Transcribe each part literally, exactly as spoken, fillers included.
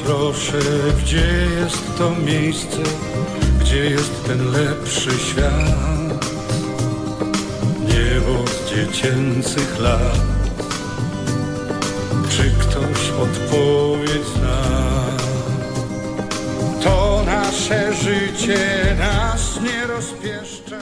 proszę, gdzie jest to miejsce, gdzie jest ten lepszy świat? Niebo z dziecięcych lat. Czy ktoś odpowiedź zna? To nasze życie nas nie rozpieszcza.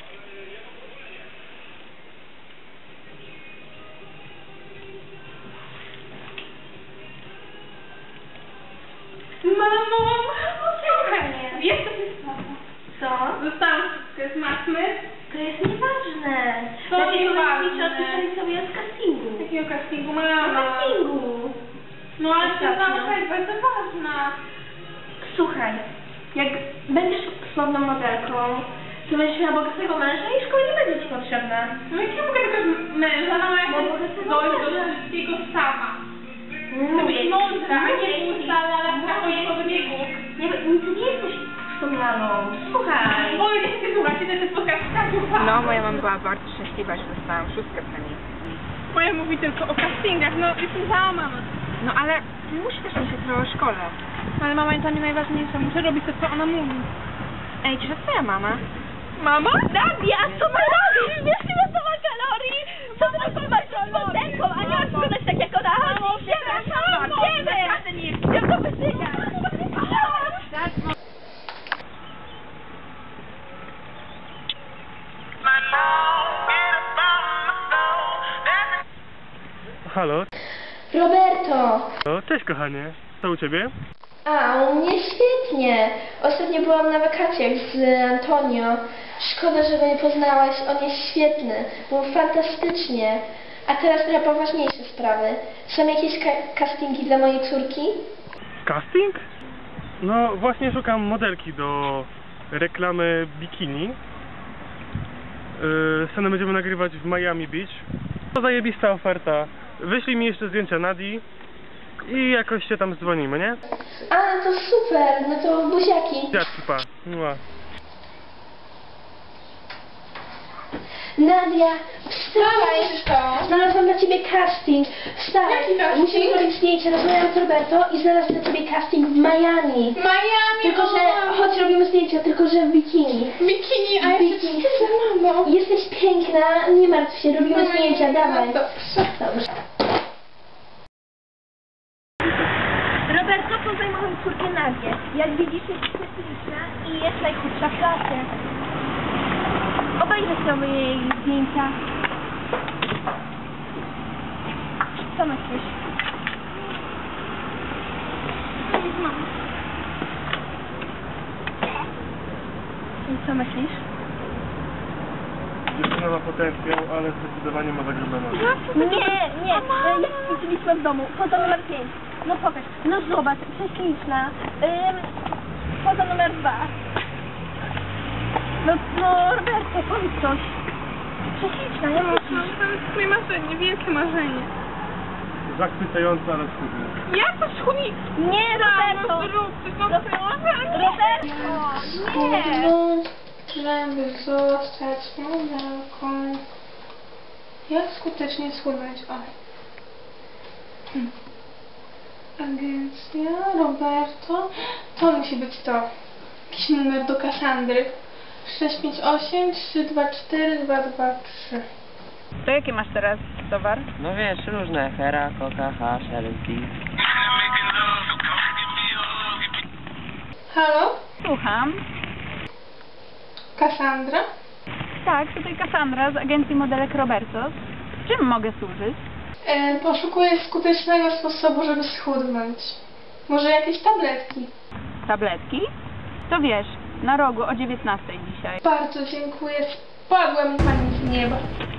Mamo, słuchaj, wiesz co to jest mama? Co? Dostałam wszystkie z matmy. To jest nieważne. To Dlaczego nieważne. nie odpisali sobie z castingu? Jakiego castingu? Z Mama. castingu. No ale to Ostatnio. jest bardzo ważna. Słuchaj, jak będziesz sławną modelką, to będziesz miała bogatego męża i szkoła nie będzie ci potrzebna. No jak ja mogę tylko męża, no jak No, bo to jest dojść do ważne. wszystkiego sama. Mówię To być ci, mądra, a nie mówię ci, pusta, ale mówię na ci. biegu. Nie, ty nie jesteś wspomnianą. Słuchaj. Oj, nie chcę słuchać, idę się spotkać z Kasią. No, moja mama była bardzo szczęśliwa, że dostałam szóstkę premii. Moja mówi tylko o castingach, no jestem załamana. No ale musi też myśleć trochę o szkole. Ale mama jest dla mnie najważniejsza, muszę robić to, co ona mówi. Ej, czy to twoja mama? Mama? Nadia, co ty robisz? Wiesz ile to ma kalorii? Co ty robisz z modelką, a nie masz wyglądać tak jak ona chodzi? przepraszam, Wiemy! Chcę to wysyłać! Halo? Roberto! O, cześć kochanie. Co u ciebie? A, u mnie świetnie. Ostatnio byłam na wakacjach z Antonio. Szkoda, że go nie poznałaś. On jest świetny. Był fantastycznie. A teraz trochę poważniejsze sprawy. Są jakieś ka castingi dla mojej córki? Casting? No właśnie szukam modelki do reklamy bikini. Yy, scenę będziemy nagrywać w Miami Beach. To zajebista oferta. Wyślij mi jeszcze zdjęcia Nadii i jakoś się tam dzwonimy, nie? A, no to super. No to buziaki. Dziadki, pa. Mua. Nadia, wstawaj! Znalazłam dla ciebie casting. Wstawaj! Jaki casting? Musimy robić zdjęcie. Rozmawiam z Roberto i znalazłam dla ciebie casting w Miami. Miami, Tylko, że choć robimy zdjęcia, tylko że w bikini. Bikini, a ja się Bikini. wstydzę, mamo. Jesteś piękna, nie martw się, robimy No, zdjęcia, no, dawaj. dobrze. Dobrze. Roberto, poznaj moją córkę Nadię. Jak widzisz, jest śliczna i jest najchudsza w klasie. Obejrzę sobie jej zdjęcia. Co myślisz? I co myślisz? Dziewczyna ma potencjał, ale zdecydowanie ma za grube nogi. Nie, nie, jak widzieliśmy w domu. Poza numer pięć. No pokaż. No zobacz, prześliczna. Ym, poza numer dwa. No, no Roberto, powiedz coś. Prześliczna, nie musisz. To jest moje marzenie, wielkie marzenie. Zachwycająca, ale schudna. Jak to schudni? Nie, Roberto! Zrób coś, no Roberto! Nie! Żeby zostać modelką. Jak skutecznie schudnąć? O. Hmm. Agencja, Roberto. To musi być to. Jakiś numer do Kassandry. sześć pięć osiem trzy dwa cztery dwa dwa trzy. To jaki masz teraz towar? No wiesz, różne. Hera, Coca, H, Szelki. Halo? Słucham. Kassandra? Tak, tutaj Kassandra z agencji modelek Robertos. Czym mogę służyć? E, poszukuję skutecznego sposobu, żeby schudnąć. Może jakieś tabletki? Tabletki? To wiesz, na rogu o dziewiętnastej dzisiaj. Bardzo dziękuję. Spadła mi pani z nieba.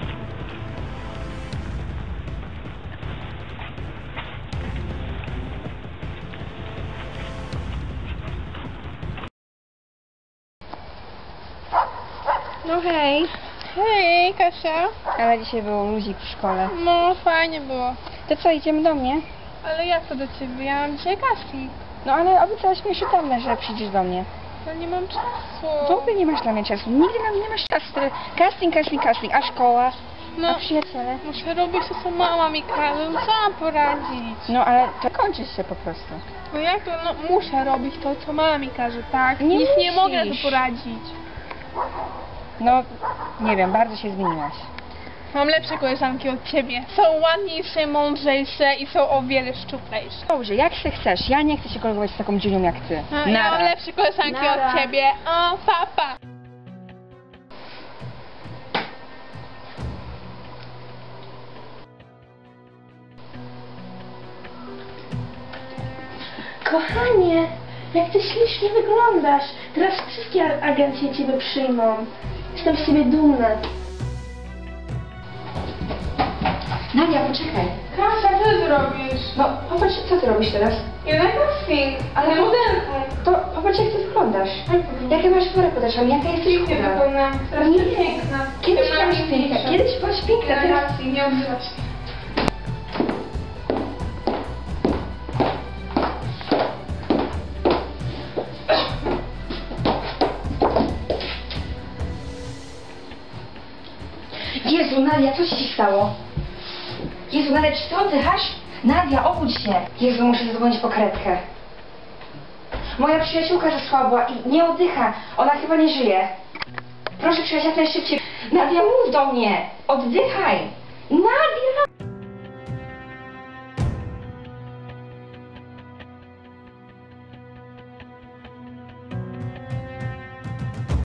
No hej. Hej, Kasia. Ale dzisiaj było luzik w szkole. No, fajnie było. To co, idziemy do mnie? Ale jak to do ciebie? Ja mam dzisiaj casting. No ale obiecałaś mi się tam, że przyjdziesz do mnie. To nie mam czasu. W ogóle nie masz dla mnie czasu. Nigdy nam nie masz czasu. Casting, casting, casting. A szkoła? No, A przyjaciele? muszę robić to, co mama mi każe, no co mam poradzić? No ale to kończysz się po prostu. No jak to, no muszę robić to, co mama mi każe, tak? Nie Nic nie mogę na musisz. to poradzić. No, nie wiem, bardzo się zmieniłaś. Mam lepsze koleżanki od ciebie. Są ładniejsze, mądrzejsze i są o wiele szczuplejsze. Dobrze, jak się chcesz, ja nie chcę się kolegować z taką dziunią jak ty. No, ja mam lepsze koleżanki Nara. od ciebie. O, papa. Kochanie, jak ty ślicznie wyglądasz. Teraz wszystkie agencje ciebie przyjmą. Jestem z ciebie dumna. Nadia, poczekaj. Kasia, co ty zrobisz? No, popatrz, co ty robisz teraz? Jeden casting, ale modelką. To popatrz, jak ty wyglądasz. Jakie masz worek pod oczami, jaka jesteś Pięknie chuda. wyglądam. Teraz Nie. jest piękna. Kiedyś Jestem byłaś piękna, najpiękniejsza. kiedyś byłaś piękna, Nie teraz... racji, nie odzywa się. Jezu, Nadia, co ci się stało? Jezu, Nadia, czy ty oddychasz? Nadia, obudź się. Jezu, muszę zadzwonić po karetkę. Moja przyjaciółka zasłabła i nie oddycha. Ona chyba nie żyje. Proszę przyjechać jak najszybciej. Nadia, mów do mnie. Oddychaj. Nadia!